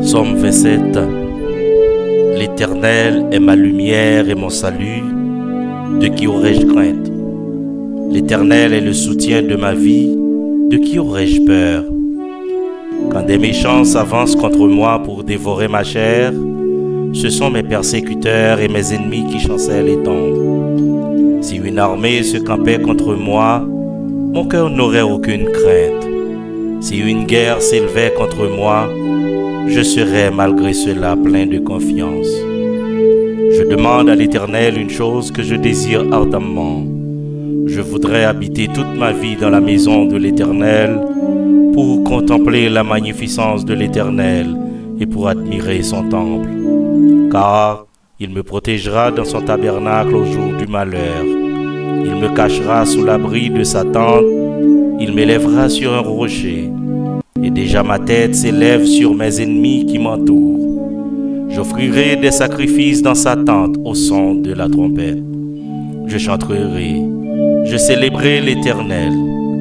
Psaume 27. L'Éternel est ma lumière et mon salut, de qui aurais-je crainte? L'Éternel est le soutien de ma vie, de qui aurais-je peur? Quand des méchants s'avancent contre moi pour dévorer ma chair, ce sont mes persécuteurs et mes ennemis qui chancellent et tombent. Si une armée se campait contre moi, mon cœur n'aurait aucune crainte. Si une guerre s'élevait contre moi, je serais malgré cela plein de confiance. Je demande à l'Éternel une chose que je désire ardemment. Je voudrais habiter toute ma vie dans la maison de l'Éternel pour contempler la magnificence de l'Éternel et pour admirer son temple. Car il me protégera dans son tabernacle au jour du malheur. Il me cachera sous l'abri de sa tente. Il m'élèvera sur un rocher. Et déjà ma tête s'élève sur mes ennemis qui m'entourent. J'offrirai des sacrifices dans sa tente au son de la trompette. Je chanterai, je célébrerai l'Éternel.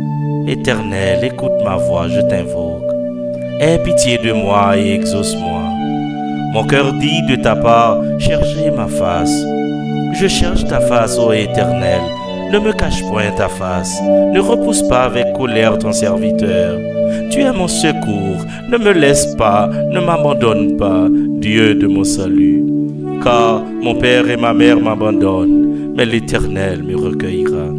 Éternel, écoute ma voix, je t'invoque. Aie pitié de moi et exauce-moi. Mon cœur dit de ta part, cherchez ma face. Je cherche ta face, ô Éternel. Ne me cache point ta face. Ne repousse pas avec colère ton serviteur. Tu es mon secours. Ne me laisse pas, ne m'abandonne pas, Dieu de mon salut. Car mon père et ma mère m'abandonnent, mais l'Éternel me recueillera.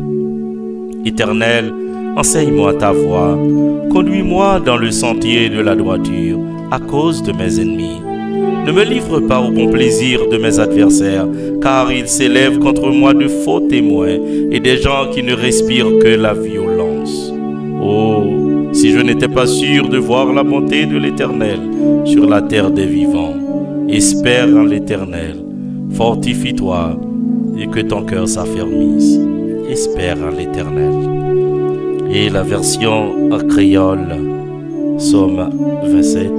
Éternel, enseigne-moi ta voie. Conduis-moi dans le sentier de la droiture, à cause de mes ennemis. Ne me livre pas au bon plaisir de mes adversaires, car ils s'élèvent contre moi de faux témoins et des gens qui ne respirent que la violence. Oh, si je n'étais pas sûr de voir la bonté de l'Éternel sur la terre des vivants. Espère en l'Éternel, fortifie-toi et que ton cœur s'affermisse. Espère en l'Éternel. Et la version en créole, Psaume 27.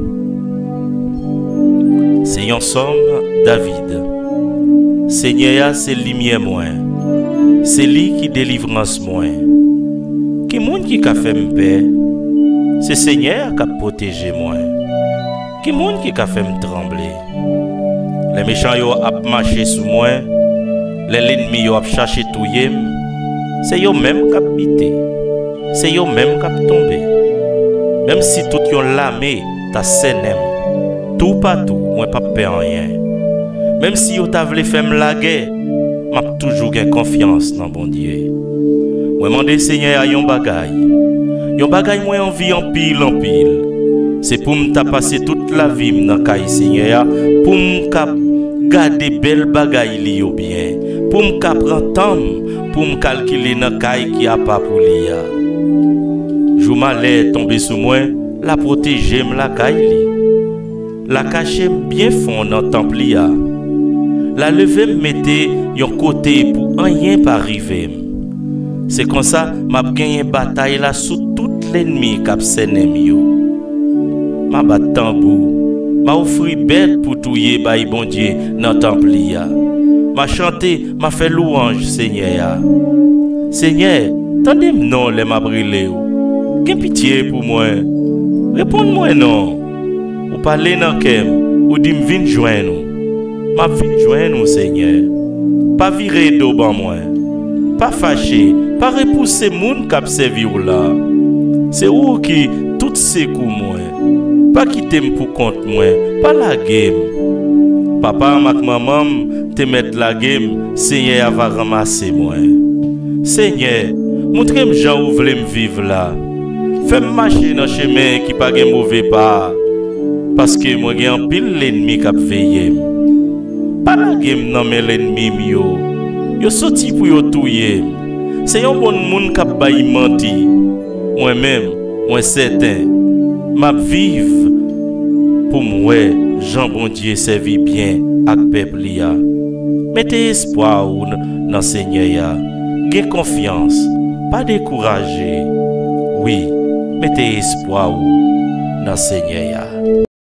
C'est un psaume David. Seigneur, c'est lumière moins. C'est lui qui délivrance moins. Qui monde qui a fait me paix? C'est Seigneur qui a protégé moi. Qui monde qui a fait me trembler? Les méchants yo a marché sous moi. Les ennemis yo a cherché touyer. C'est yo même qui a bité. C'est yo même qui a tombé. Même si tout yon lamé ta senem. Tout partout, moi pas peur rien. Même si yo t'a vle faire la guerre, m'a toujours gain confiance dans bon Dieu. Moi mandé Seigneur à yon bagay. Yon bagay moi envie en pile en pile. C'est pour m'ta passer toute la vie dans kay Seigneur, pour m'ka garder belle bagay li yo bien, pour m'ka prendre temps, pour m'calculer dans kay qui a pas pour li ya. Jou malheur tomber sous moi, la protéger la kay li. La cacher bien fond dans le temple. La lever me mette yon côté pour rien pas arriver. C'est comme ça m'a gagné bataille là sous tout l'ennemi k'ap senem yo. M'a bat tambour, m'a offri bête pour touyer bay bon Dieu dans le temple. M'a chanté, m'a fait louange Seigneur. Seigneur, tendez-moi non les m'a brûlé. Qu'en pitié pour moi. Réponds-moi non. Ou parler dans kem, ou dit m'vin joindre nous. M'a vin joindre nous Seigneur. Pas virer d'eau ban moi. Pas fâché, pas repousser moun k'ap servi ou là. C'est ou qui tout secoue moi. Pas quitter m pour compte moi, pas la game. Papa mak maman te mettre la game, Seigneur va ramasser moi. Seigneur, montrez-moi Jean où vle me vivre là. Fais-moi marcher dans chemin qui pas gen mauvais pas. Parce que moi j'ai un pile l'ennemi qui a veillé. Pas la game non mais l'ennemi yo. Yo sorti pour yo touyer. C'est un bon monde qui a bayi menti. Moi-même, moi certain, m'a vive pour moi, Jean bon Dieu servi bien avec peuple ya. Mettez espoir dans Seigneur. Gain confiance, pas décourager. Oui, mettez espoir dans Seigneur.